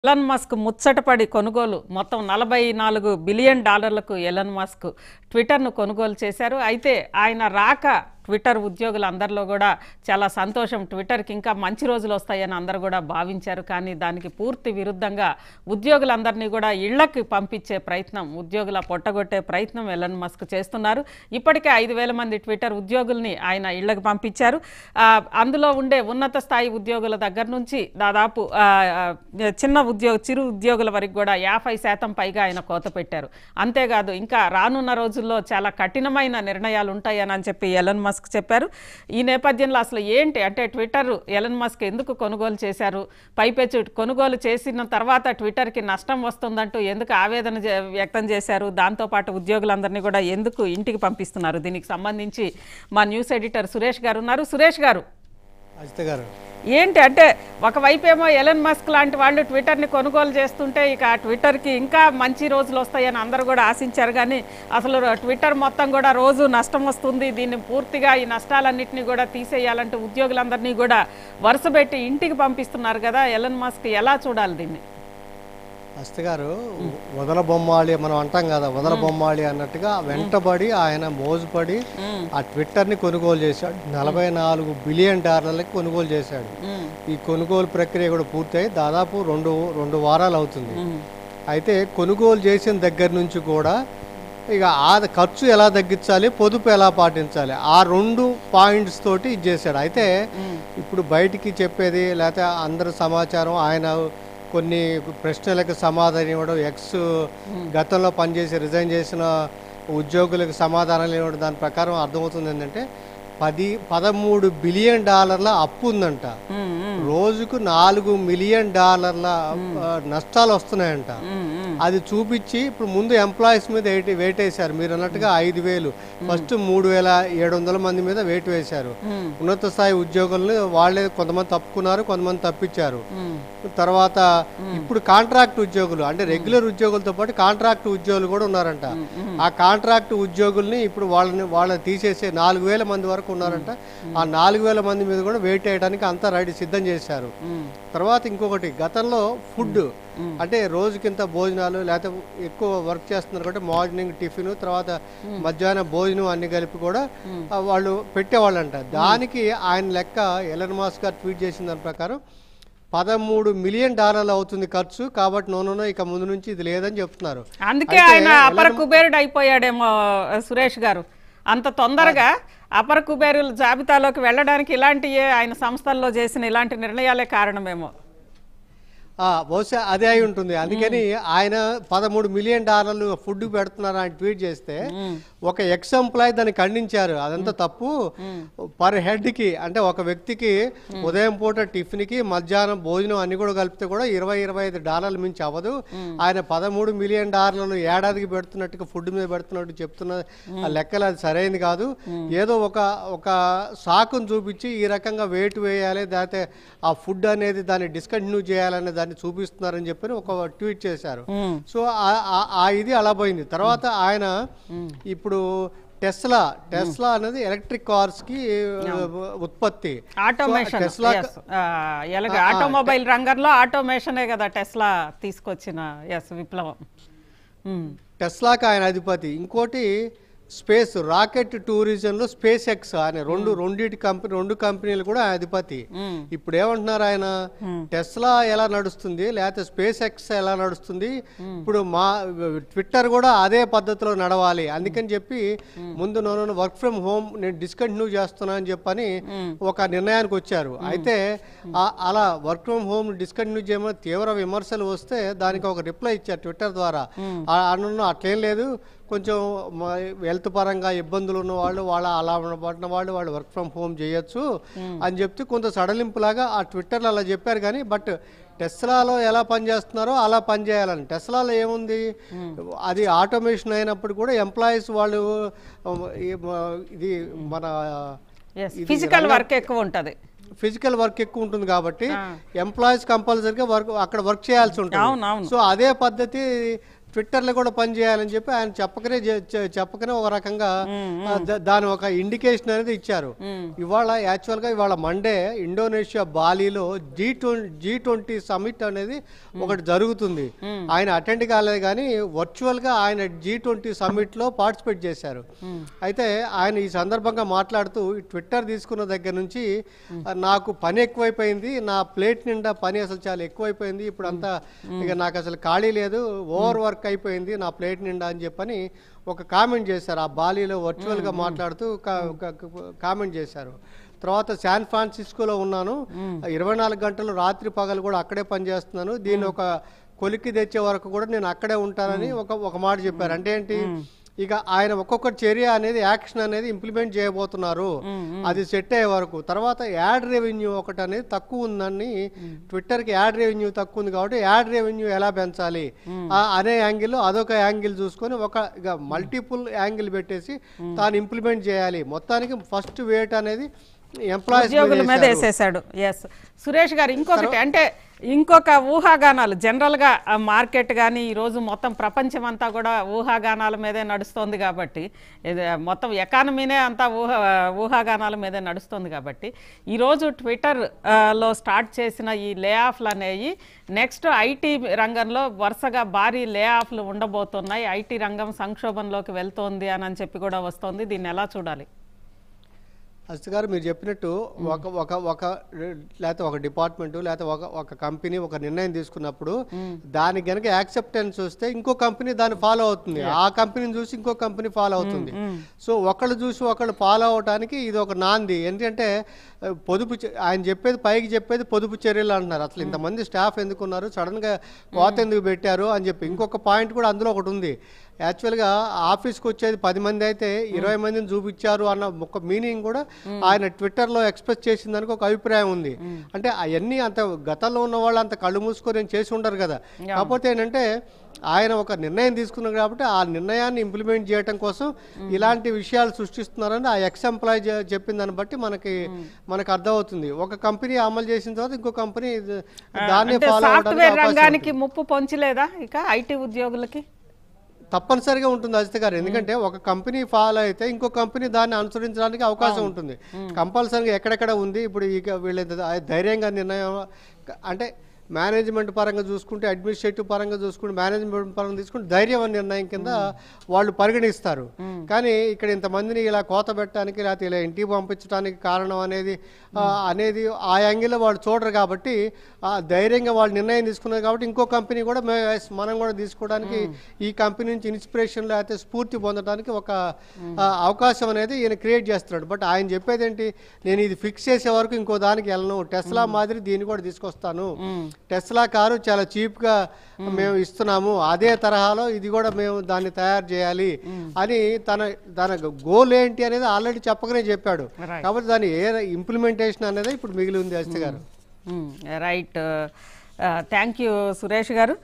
Elon Musk ముచ్చటపడి కొనుగోలు మొత్తం $44 billion Elon Musk ట్విట్టర్ను కొనుగోలు చేశారు. అయితే ఆయన రాక ట్విట్టర్ ఉద్యోగులందరిలో కూడా చాలా సంతోషం. ట్విట్టర్కి ఇంకా మంచి రోజులు వస్తాయని అందరూ కూడా భావించారు. కానీ దానికి పూర్తి విరుద్ధంగా ఉద్యోగులందరినీ కూడా ఇళ్లకి పంపించే ప్రయత్నం, ఉద్యోగుల పొట్టగొట్టే ప్రయత్నం ఎలన్ మస్క్ చేస్తున్నారు. ఇప్పటికే 5,000 మంది ట్విట్టర్ ఉద్యోగుల్ని ఆయన ఇళ్లకు పంపించారు. అందులో ఉండే ఉన్నత స్థాయి ఉద్యోగుల దగ్గర నుంచి దాదాపు చిరు ఉద్యోగుల వరకు కూడా 50% పైగా ఆయన కోత పెట్టారు. అంతేకాదు ఇంకా రానున్న రోజుల్లో చాలా కఠినమైన నిర్ణయాలు ఉంటాయని చెప్పి ఎలన్ మస్క్ చెప్పారు. ఈ నేపథ్యంలో అసలు ఏంటి అంటే ట్విట్టర్ ఎలన్ మస్క్ ఎందుకు కొనుగోలు చేశారు, పైపెచ్చు కొనుగోలు చేసిన తర్వాత ట్విట్టర్కి నష్టం వస్తుందంటూ ఎందుకు ఆవేదన వ్యక్తం చేశారు, దాంతోపాటు ఉద్యోగులందరినీ కూడా ఎందుకు ఇంటికి పంపిస్తున్నారు, దీనికి సంబంధించి మా న్యూస్ ఎడిటర్ సురేష్ గారు ఉన్నారు. సురేష్ గారు, ఏంటి అంటే ఒకవైపేమో ఎలన్ మస్క్ లాంటి వాళ్ళు ట్విట్టర్ని కొనుగోలు చేస్తుంటే ఇక ట్విట్టర్కి ఇంకా మంచి రోజులు వస్తాయని అందరూ కూడా ఆశించారు. కానీ అసలు ట్విట్టర్ మొత్తం కూడా రోజు నష్టం వస్తుంది, దీన్ని పూర్తిగా ఈ నష్టాలన్నింటినీ కూడా తీసేయాలంటూ ఉద్యోగులందరినీ కూడా వరుసపెట్టి ఇంటికి పంపిస్తున్నారు కదా. ఎలన్ మస్క్ ఎలా చూడాలి దీన్ని? గారు వదల బొమ్మాలి మనం అంటాం కదా, వదల బొమ్మాలి అన్నట్టుగా వెంటబడి ఆయన మోజుపడి ఆ ట్విట్టర్ని కొనుగోలు చేశాడు. $44 బిలియన్ కొనుగోలు చేశాడు. ఈ కొనుగోలు ప్రక్రియ కూడా పూర్తయి దాదాపు రెండు వారాలు అవుతుంది. అయితే కొనుగోలు చేసిన దగ్గర నుంచి కూడా ఇక ఆ ఖర్చు ఎలా తగ్గించాలి, పొదుపు ఎలా పాటించాలి, ఆ 2 పాయింట్స్ తోటి ఇది చేశాడు. అయితే ఇప్పుడు బయటికి చెప్పేది లేకపోతే అందరు సమాచారం, ఆయన కొన్ని ప్రశ్నలకు సమాధానం ఇవ్వడం, గతంలో పనిచేసి రిజైన్ చేసిన ఉద్యోగులకు సమాధానాలు ఇవ్వడం, దాని ప్రకారం అర్థమవుతుంది ఏంటంటే $13 బిలియన్ అప్పు ఉందంట. రోజుకు $4 మిలియన్ నష్టాలు వస్తున్నాయంట. అది చూపించి ఇప్పుడు ముందు ఎంప్లాయీస్ మీద వెయిట్ వేశారు. మీరు అన్నట్టుగా 5,000 ఫస్ట్ 3,700 మంది మీద వెయిట్ వేశారు. ఉన్నత స్థాయి ఉద్యోగులను వాళ్ళే కొంతమంది తప్పుకున్నారు, కొంతమంది తప్పించారు. తర్వాత ఇప్పుడు కాంట్రాక్ట్ ఉద్యోగులు అంటే రెగ్యులర్ ఉద్యోగులతో పాటు కాంట్రాక్ట్ ఉద్యోగులు కూడా ఉన్నారంట. ఆ కాంట్రాక్ట్ ఉద్యోగుల్ని ఇప్పుడు వాళ్ళని తీసేసే 4,000 మంది వరకు ఉన్నారంట. ఆ 4,000 మంది మీద కూడా వెయిట్ వేయడానికి అంతా రెడీ సిద్ధం చేశారు. తర్వాత ఇంకొకటి, గతంలో ఫుడ్ అంటే రోజుకింత భోజనాలు లేకపోతే ఎక్కువ వర్క్ చేస్తున్నారు కాబట్టి మార్నింగ్ టిఫిన్ తర్వాత మధ్యాహ్నం భోజనం అన్ని కలిపి కూడా వాళ్ళు పెట్టేవాళ్ళంట. దానికి ఆయన లెక్క ఎలన్ మస్క్ గారు ట్వీట్ చేసిన దాని ప్రకారం $13 మిలియన్ అవుతుంది ఖర్చు. కాబట్టి నోనో ఇక ముందు నుంచి ఇది లేదని చెప్తున్నారు. అందుకే ఆయన అపర కుబేరుడు అయిపోయాడేమో సురేష్ గారు. అంత తొందరగా అపర కుబేరుల జాబితాలోకి వెళ్ళడానికి ఇలాంటియే ఆయన సంస్థల్లో చేసిన ఇలాంటి నిర్ణయాలే కారణమేమో. బహుశా అదే అయి ఉంటుంది. అందుకని ఆయన $13 మిలియన్ ఫుడ్ పెడుతున్నారు అని ట్వీట్ చేస్తే ఒక ఎంప్లాయీ దాన్ని ఖండించారు. అదంతా తప్పు. పర్ హెడ్ కి అంటే ఒక వ్యక్తికి ఉదయం పూట టిఫిన్ కి మధ్యాహ్నం భోజనం అన్ని కూడా కలిపితే కూడా $20-25 మించి అవ్వదు. ఆయన $13 మిలియన్ ఏడాదికి పెడుతున్నట్టుగా ఫుడ్ మీద పెడుతున్నట్టు చెప్తున్న ఆ లెక్కలు అది సరైనది కాదు. ఏదో ఒక సాకును చూపించి ఈ రకంగా వెయిట్ వేయాలి, లేకపోతే ఆ ఫుడ్ అనేది దాన్ని డిస్కంటిన్యూ చేయాలనే దాన్ని చూపిస్తున్నారని చెప్పి ఒక ట్వీట్ చేశారు. సో ఇది అలా పోయింది. తర్వాత ఆయన ఇప్పుడు టెస్లా అనేది ఎలక్ట్రిక్ కార్స్ కి ఉత్పత్తి, ఆటోమేషన్, ఆటోమొబైల్ రంగంలో ఆటోమేషనే కదా టెస్లా తీసుకొచ్చిన విప్లవం. టెస్లాకి ఆయన అధిపతి. ఇంకోటి స్పేస్ రాకెట్ టూరిజంలో స్పేస్ ఎక్స్ ఆయన రెండు కంపెనీలు కూడా అధిపతి. ఇప్పుడు ఏమంటున్నారు ఆయన, టెస్లా ఎలా నడుస్తుంది లేకపోతే స్పేస్ ఎక్స్ ఎలా నడుస్తుంది, ఇప్పుడు మా ట్విట్టర్ కూడా అదే పద్ధతిలో నడవాలి. అందుకని చెప్పి ముందు నేను వర్క్ ఫ్రమ్ హోమ్ నేను డిస్కంటిన్యూ చేస్తున్నా అని చెప్పని ఒక నిర్ణయానికి వచ్చారు. అయితే అలా వర్క్ ఫ్రమ్ హోమ్ డిస్కంటిన్యూ చేయమని తీవ్ర విమర్శలు వస్తే దానికి ఒక రిప్లై ఇచ్చారు ట్విట్టర్ ద్వారా. అట్లేం లేదు, కొంచెం హెల్త్ పరంగా ఇబ్బందులు ఉన్న వాళ్ళు అలా పడిన వాళ్ళు వర్క్ ఫ్రమ్ హోమ్ చేయొచ్చు అని చెప్తే కొంత సడలింపులాగా ఆ ట్విట్టర్లో అలా చెప్పారు. కానీ బట్ టెస్లాలో ఎలా పనిచేస్తున్నారో అలా పనిచేయాలని. టెస్లాలో ఏముంది, అది ఆటోమేషన్ అయినప్పుడు కూడా ఎంప్లాయీస్ వాళ్ళు ఇది మన ఫిజికల్ వర్క్ ఎక్కువ ఉంటుంది, ఫిజికల్ వర్క్ ఎక్కువ ఉంటుంది కాబట్టి ఎంప్లాయీస్ కంపల్సరీగా అక్కడ వర్క్ చేయాల్సి ఉంటుంది. సో అదే పద్ధతి ట్విట్టర్లో కూడా పని చేయాలని చెప్పి ఆయన చెప్పకనే ఒక రకంగా దాని ఒక ఇండికేషన్ అనేది ఇచ్చారు. ఇవాళ మండే ఇండోనేషియా బాలీలో G20 సమిట్ అనేది ఒకటి జరుగుతుంది. ఆయన అటెండ్ కాలేదు కానీ వర్చువల్ గా ఆయన G20 సమిట్ లో పార్టిసిపేట్ చేశారు. అయితే ఆయన ఈ సందర్భంగా మాట్లాడుతూ ట్విట్టర్ తీసుకున్న దగ్గర నుంచి నాకు పని ఎక్కువైపోయింది, నా ప్లేట్ నిండా పని అసలు చాలా ఎక్కువైపోయింది, ఇప్పుడు అంతా ఇక నాకు అసలు ఖాళీ లేదు, ఓవర్ వర్క్ అయిపోయింది నా ప్లేట్ నిండా అని చెప్పని ఒక కామెంట్ చేశారు. ఆ బాలీలో వర్చువల్గా మాట్లాడుతూ కామెంట్ చేశారు. తర్వాత శాన్ ఫ్రాన్సిస్కోలో ఉన్నాను, 24 గంటలు రాత్రి పగలు కూడా అక్కడే పనిచేస్తున్నాను, దీన్ని ఒక కొలిక్కి తెచ్చే వరకు కూడా నేను అక్కడే ఉంటానని ఒక మాట చెప్పారు. అంటే ఏంటి, ఇక ఆయన ఒక్కొక్క చర్య అనేది యాక్షన్ అనేది ఇంప్లిమెంట్ చేయబోతున్నారు, అది సెట్ అయ్యే వరకు. తర్వాత యాడ్ రెవెన్యూ ఒకటి అనేది తక్కువ ఉందని, ట్విట్టర్కి యాడ్ రెవెన్యూ తక్కువ ఉంది కాబట్టి యాడ్ రెవెన్యూ ఎలా పెంచాలి అనే యాంగిల్, అదొక యాంగిల్ చూసుకొని ఇక మల్టిపుల్ యాంగిల్ పెట్టేసి తాను ఇంప్లిమెంట్ చేయాలి. మొత్తానికి ఫస్ట్ వేట్ అనేది ఉద్యోగుల మీద వేసేసాడు. ఎస్ సురేష్ గారు, ఇంకొకటి అంటే ఇంకొక ఊహాగానాలు జనరల్గా మార్కెట్ కానీ ఈరోజు మొత్తం ప్రపంచం అంతా కూడా ఊహాగానాల మీదే నడుస్తోంది కాబట్టి, మొత్తం ఎకానమీనే అంతా ఊహాగానాల మీదే నడుస్తుంది కాబట్టి, ఈరోజు ట్విట్టర్లో స్టార్ట్ చేసిన ఈ లే ఆఫ్లు అనేవి నెక్స్ట్ ఐటీ రంగంలో వరుసగా భారీ లే ఆఫ్లు ఉండబోతున్నాయి, ఐటీ రంగం సంక్షోభంలోకి వెళ్తోంది అని చెప్పి కూడా వస్తుంది. దీన్ని ఎలా చూడాలి? అస్తి గారు మీరు చెప్పినట్టు లేకపోతే ఒక డిపార్ట్మెంట్ లేకపోతే ఒక కంపెనీ ఒక నిర్ణయం తీసుకున్నప్పుడు దానికి గనక యాక్సెప్టెన్స్ వస్తే ఇంకో కంపెనీ దాన్ని ఫాలో అవుతుంది, ఆ కంపెనీని చూసి ఇంకో కంపెనీ ఫాలో అవుతుంది. సో ఒకళ్ళు చూసి ఒకళ్ళు ఫాలో అవడానికి ఇది ఒక నాంది. ఎందుకంటే ఆయన పైకి చెప్పేది పొదుపు చర్యలు అంటున్నారు. అసలు ఇంతమంది స్టాఫ్ ఎందుకున్నారు, సడన్ గా కోత ఎందుకు పెట్టారు అని చెప్పి ఇంకొక పాయింట్ కూడా అందులో ఒకటి ఉంది. యాక్చువల్గా ఆఫీస్కి వచ్చేది 10 మంది అయితే 20 మందిని చూపించారు అన్న ఒక మీనింగ్ కూడా ఆయన ట్విట్టర్లో ఎక్స్ప్రెస్ చేసిన దానికి ఒక అభిప్రాయం ఉంది. అంటే అవన్నీ అంత గతంలో ఉన్న వాళ్ళు అంత కళ్ళు మూసుకొని చేసి ఉండరు కదా. కాకపోతే ఏంటంటే ఆయన ఒక నిర్ణయం తీసుకున్నారు కాబట్టి ఆ నిర్ణయాన్ని ఇంప్లిమెంట్ చేయడం కోసం ఇలాంటి విషయాలు సృష్టిస్తున్నారని ఆ ఎక్స్ ఎంప్లాయ్ చెప్పిన దాన్ని బట్టి మనకు అర్థమవుతుంది. ఒక కంపెనీ అమలు చేసిన తర్వాత ఇంకో కంపెనీ దాన్ని ఫాలో అవడానికి ముప్పు పొంచలేదా ఇక ఐటీ ఉద్యోగులకి? తప్పనిసరిగా ఉంటుంది అజిత్ గారు. ఎందుకంటే ఒక కంపెనీ ఫాలో అయితే ఇంకో కంపెనీ దాన్ని అనుసరించడానికి అవకాశం ఉంటుంది. కంపల్సరీగా ఎక్కడెక్కడ ఉంది. ఇప్పుడు ఇక వీళ్ళ ధైర్యంగా నిర్ణయం అంటే మేనేజ్మెంట్ పరంగా చూసుకుంటే, అడ్మినిస్ట్రేటివ్ పరంగా చూసుకుంటే, మేనేజ్మెంట్ పరంగా తీసుకుంటే ధైర్యం నిర్ణయం కింద వాళ్ళు పరిగణిస్తారు. కానీ ఇక్కడ ఇంతమందిని ఇలా కోత పెట్టడానికి లేకపోతే ఇలా ఇంటికి పంపించడానికి కారణం అనేది ఆ యాంగిల్లో వాళ్ళు చూడరు కాబట్టి ధైర్యంగా వాళ్ళు నిర్ణయం తీసుకున్నారు కాబట్టి ఇంకో కంపెనీ కూడా మనం కూడా తీసుకోవడానికి ఈ కంపెనీ నుంచి ఇన్స్పిరేషన్ లేకపోతే స్ఫూర్తి పొందడానికి ఒక అవకాశం అనేది ఈయన క్రియేట్ చేస్తున్నాడు. బట్ ఆయన చెప్పేది ఏంటి, నేను ఇది ఫిక్స్ చేసే వరకు ఇంకో దానికి వెళ్ళను, టెస్లా మాదిరి దీన్ని కూడా తీసుకొస్తాను, టెస్లా కారు చాలా చీప్గా మేము ఇస్తున్నాము, అదే తరహాలో ఇది కూడా మేము దాన్ని తయారు చేయాలి అని తన గోల్ ఏంటి అనేది ఆల్రెడీ చెప్పకనే చెప్పాడు. కాబట్టి దాని ఇంప్లిమెంటేషన్ అనేది ఇప్పుడు మిగిలి ఉంది అజిత్ గారు. రైట్, థ్యాంక్ యూ సురేష్ గారు.